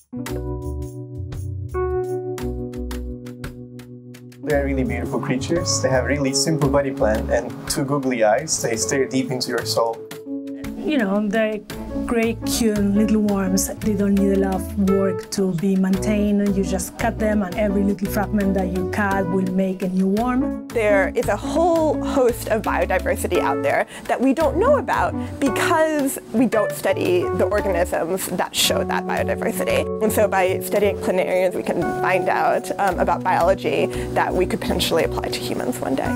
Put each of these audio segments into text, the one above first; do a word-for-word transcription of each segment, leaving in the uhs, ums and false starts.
They're really beautiful creatures. They have really simple body plan and two googly eyes. They stare deep into your soul. You know, they're great, cute little worms. They don't need a lot of work to be maintained. You just cut them, and every little fragment that you cut will make a new worm. There is a whole host of biodiversity out there that we don't know about because we don't study the organisms that show that biodiversity. And so by studying planarians, we can find out um, about biology that we could potentially apply to humans one day.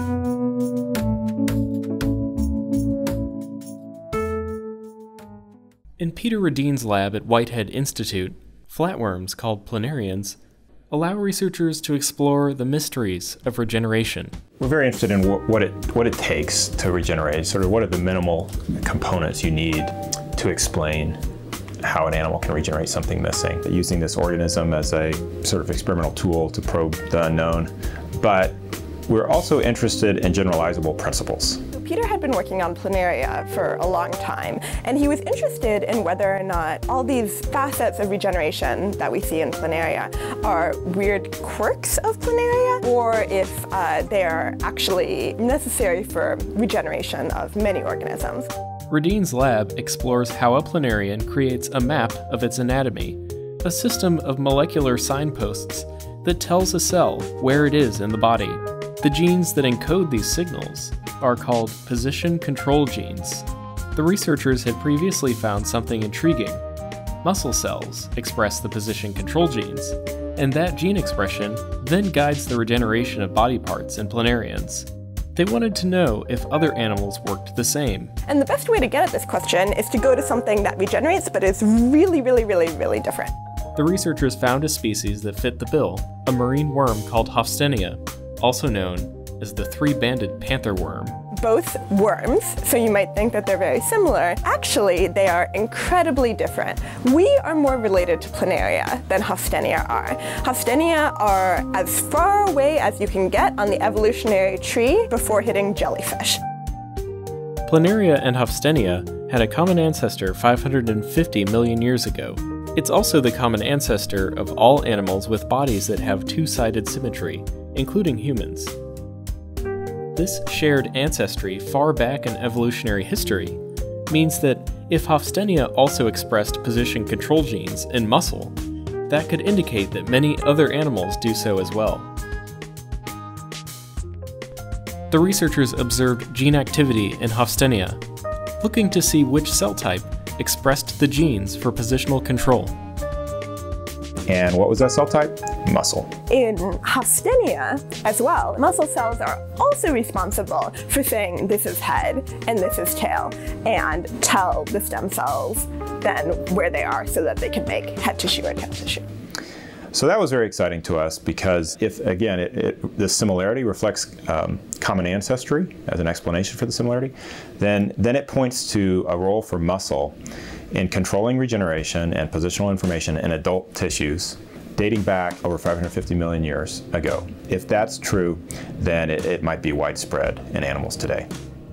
In Peter Reddien's lab at Whitehead Institute, flatworms, called Planarians, allow researchers to explore the mysteries of regeneration. We're very interested in what it, what it takes to regenerate, sort of what are the minimal components you need to explain how an animal can regenerate something missing. Using this organism as a sort of experimental tool to probe the unknown, but we're also interested in generalizable principles. Peter had been working on planaria for a long time, and he was interested in whether or not all these facets of regeneration that we see in planaria are weird quirks of planaria, or if uh, they are actually necessary for regeneration of many organisms. Reddien's lab explores how a planarian creates a map of its anatomy, a system of molecular signposts that tells a cell where it is in the body. The genes that encode these signals are called position control genes. The researchers had previously found something intriguing. Muscle cells express the position control genes, and that gene expression then guides the regeneration of body parts in planarians. They wanted to know if other animals worked the same. And the best way to get at this question is to go to something that regenerates but is really, really, really, really different. The researchers found a species that fit the bill, a marine worm called Hofstenia, also known as the three-banded panther worm. Both worms, so you might think that they're very similar. Actually, they are incredibly different. We are more related to planaria than Hofstenia are. Hofstenia are as far away as you can get on the evolutionary tree before hitting jellyfish. Planaria and Hofstenia had a common ancestor five hundred fifty million years ago. It's also the common ancestor of all animals with bodies that have two-sided symmetry, including humans. This shared ancestry far back in evolutionary history means that if Hofstenia also expressed position control genes in muscle, that could indicate that many other animals do so as well. The researchers observed gene activity in Hofstenia, looking to see which cell type expressed the genes for positional control. And what was that cell type? Muscle. In Hofstenia as well, muscle cells are also responsible for saying this is head and this is tail, and tell the stem cells then where they are so that they can make head tissue or tail tissue. So that was very exciting to us because if, again, it, it, the similarity reflects um, common ancestry as an explanation for the similarity, then, then it points to a role for muscle in controlling regeneration and positional information in adult tissues dating back over five hundred fifty million years ago. If that's true, then it, it might be widespread in animals today.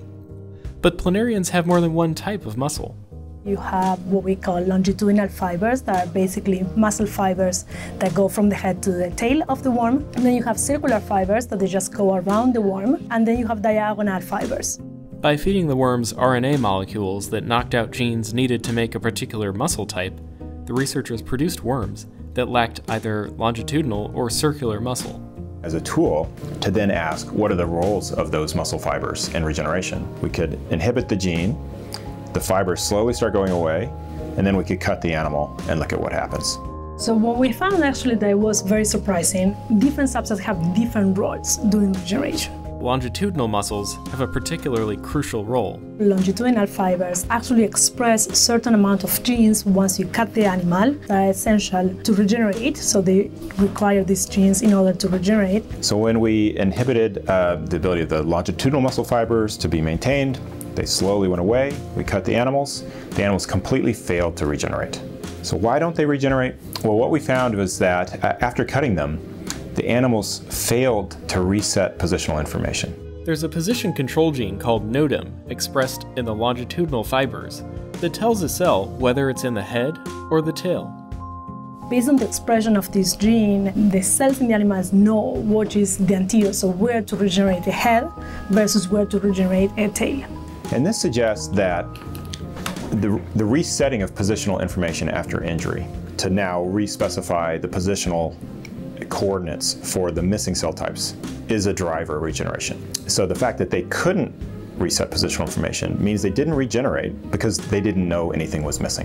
But planarians have more than one type of muscle. You have what we call longitudinal fibers that are basically muscle fibers that go from the head to the tail of the worm. And then you have circular fibers that they just go around the worm. And then you have diagonal fibers. By feeding the worms R N A molecules that knocked out genes needed to make a particular muscle type, the researchers produced worms that lacked either longitudinal or circular muscle. As a tool to then ask what are the roles of those muscle fibers in regeneration. We could inhibit the gene, the fibers slowly start going away, and then we could cut the animal and look at what happens. So what we found actually that was very surprising, different subsets have different roles during regeneration. Longitudinal muscles have a particularly crucial role. Longitudinal fibers actually express a certain amount of genes once you cut the animal that are essential to regenerate, so they require these genes in order to regenerate. So when we inhibited uh, the ability of the longitudinal muscle fibers to be maintained, they slowly went away, we cut the animals, the animals completely failed to regenerate. So why don't they regenerate? Well, what we found was that uh, after cutting them, the animals failed to reset positional information. There's a position control gene called NODEM expressed in the longitudinal fibers that tells a cell whether it's in the head or the tail. based on the expression of this gene, the cells in the animals know what is the anterior, so where to regenerate the head versus where to regenerate a tail. And this suggests that the, the resetting of positional information after injury to now re-specify the positional coordinates for the missing cell types is a driver of regeneration. So the fact that they couldn't reset positional information means they didn't regenerate because they didn't know anything was missing.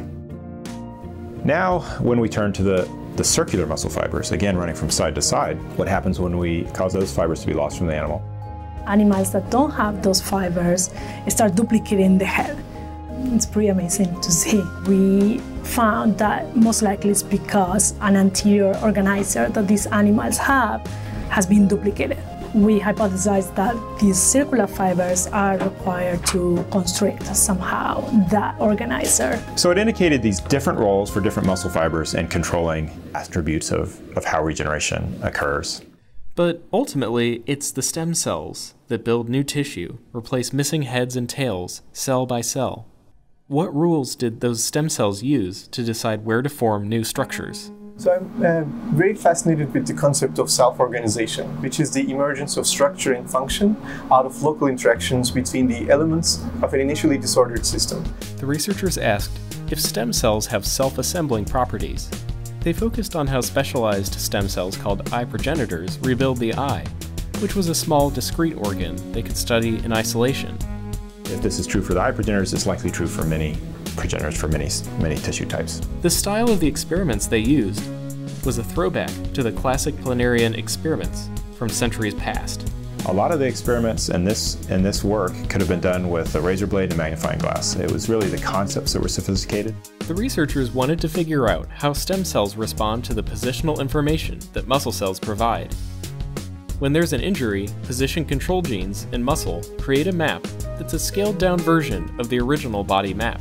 Now, when we turn to the, the circular muscle fibers, again running from side to side, what happens when we cause those fibers to be lost from the animal? Animals that don't have those fibers start duplicating the head. It's pretty amazing to see. We found that most likely it's because an anterior organizer that these animals have has been duplicated. We hypothesized that these circular fibers are required to constrict somehow that organizer. So it indicated these different roles for different muscle fibers and controlling attributes of, of how regeneration occurs. But ultimately, it's the stem cells that build new tissue, replace missing heads and tails, cell by cell. What rules did those stem cells use to decide where to form new structures? So I'm uh, very fascinated with the concept of self-organization, which is the emergence of structure and function out of local interactions between the elements of an initially disordered system. The researchers asked if stem cells have self-assembling properties. They focused on how specialized stem cells called eye progenitors rebuild the eye, which was a small, discrete organ they could study in isolation. If this is true for the eye progenitors, it's likely true for many progenitors for many, many tissue types. The style of the experiments they used was a throwback to the classic Planarian experiments from centuries past. A lot of the experiments in this, in this work could have been done with a razor blade and a magnifying glass. It was really the concepts that were sophisticated. The researchers wanted to figure out how stem cells respond to the positional information that muscle cells provide. When there's an injury, position control genes in muscle create a map that's a scaled-down version of the original body map.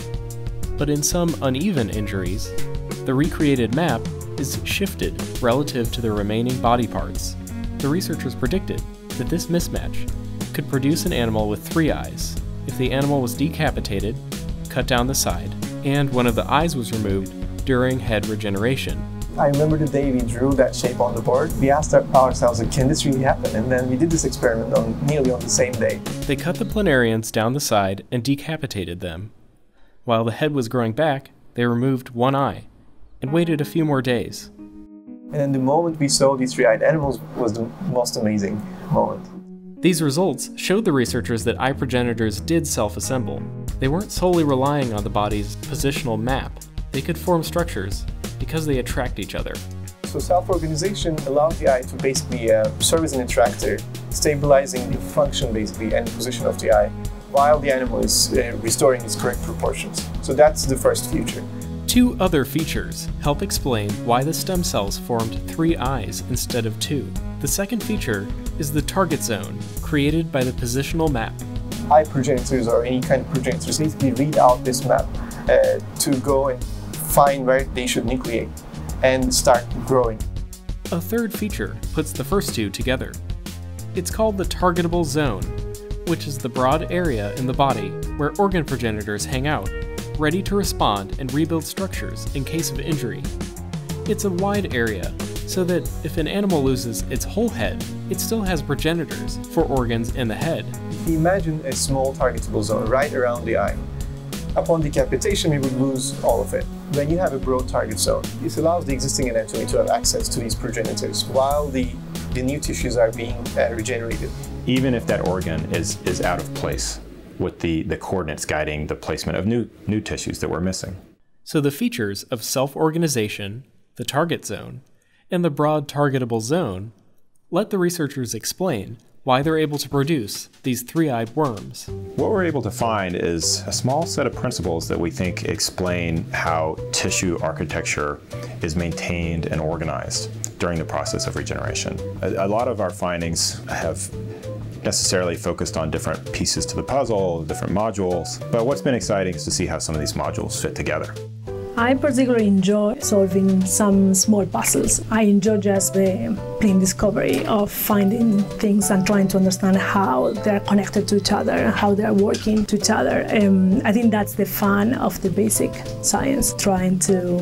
But in some uneven injuries, the recreated map is shifted relative to the remaining body parts. The researchers predicted that this mismatch could produce an animal with three eyes if the animal was decapitated, cut down the side, and one of the eyes was removed during head regeneration. I remember the day we drew that shape on the board. We asked ourselves, can this really happen? And then we did this experiment on nearly on the same day. They cut the Planarians down the side and decapitated them. While the head was growing back, they removed one eye and waited a few more days. And then the moment we saw these three-eyed animals was the most amazing moment. These results showed the researchers that eye progenitors did self-assemble. They weren't solely relying on the body's positional map. They could form structures because they attract each other. So self-organization allows the eye to basically uh, serve as an attractor, stabilizing the function basically and the position of the eye, while the animal is uh, restoring its correct proportions. So that's the first feature. Two other features help explain why the stem cells formed three eyes instead of two. The second feature is the target zone, created by the positional map. Eye progenitors or any kind of progenitors basically read out this map uh, to go and find where they should nucleate and start growing. A third feature puts the first two together. It's called the targetable zone, which is the broad area in the body where organ progenitors hang out, ready to respond and rebuild structures in case of injury. It's a wide area, so that if an animal loses its whole head, it still has progenitors for organs in the head. Imagine a small targetable zone right around the eye. Upon decapitation, we would lose all of it. When you have a broad target zone, this allows the existing anatomy to have access to these progenitors while the, the new tissues are being uh, regenerated. Even if that organ is, is out of place, with the, the coordinates guiding the placement of new, new tissues that we're missing. So the features of self-organization, the target zone, and the broad targetable zone let the researchers explain why they're able to produce these three-eyed worms. What we're able to find is a small set of principles that we think explain how tissue architecture is maintained and organized during the process of regeneration. A, a lot of our findings have necessarily focused on different pieces to the puzzle, different modules, but what's been exciting is to see how some of these modules fit together. I particularly enjoy solving some small puzzles. I enjoy just the plain discovery of finding things and trying to understand how they're connected to each other, how they're working to each other. Um, I think that's the fun of the basic science, trying to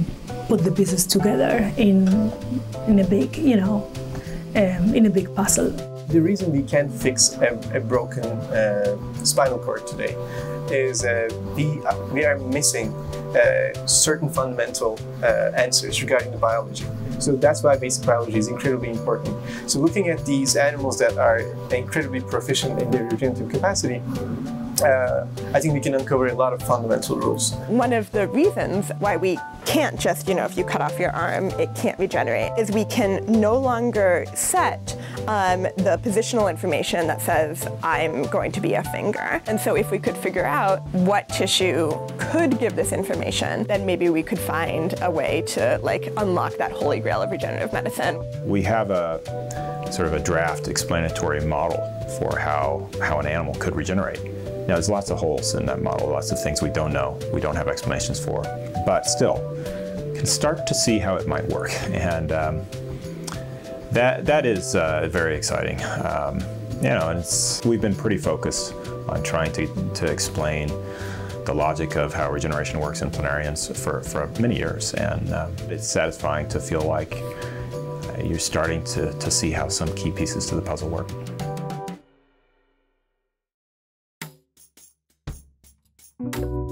put the pieces together in in a big, you know, um, in a big puzzle. The reason we can't fix a, a broken uh, spinal cord today is uh, we, uh, we are missing uh, certain fundamental uh, answers regarding the biology. So that's why basic biology is incredibly important. So looking at these animals that are incredibly proficient in their regenerative capacity, Uh, I think we can uncover a lot of fundamental rules. One of the reasons why we can't just, you know, if you cut off your arm, it can't regenerate, is we can no longer set um, the positional information that says, I'm going to be a finger. And so if we could figure out what tissue could give this information, then maybe we could find a way to like unlock that holy grail of regenerative medicine. We have a sort of a draft explanatory model for how, how an animal could regenerate. Now, there's lots of holes in that model, lots of things we don't know, we don't have explanations for, but still, can start to see how it might work. And um, that, that is uh, very exciting. Um, you know, and it's, we've been pretty focused on trying to, to explain the logic of how regeneration works in Planarians for, for many years. And uh, it's satisfying to feel like uh, you're starting to, to see how some key pieces to the puzzle work. Thank you.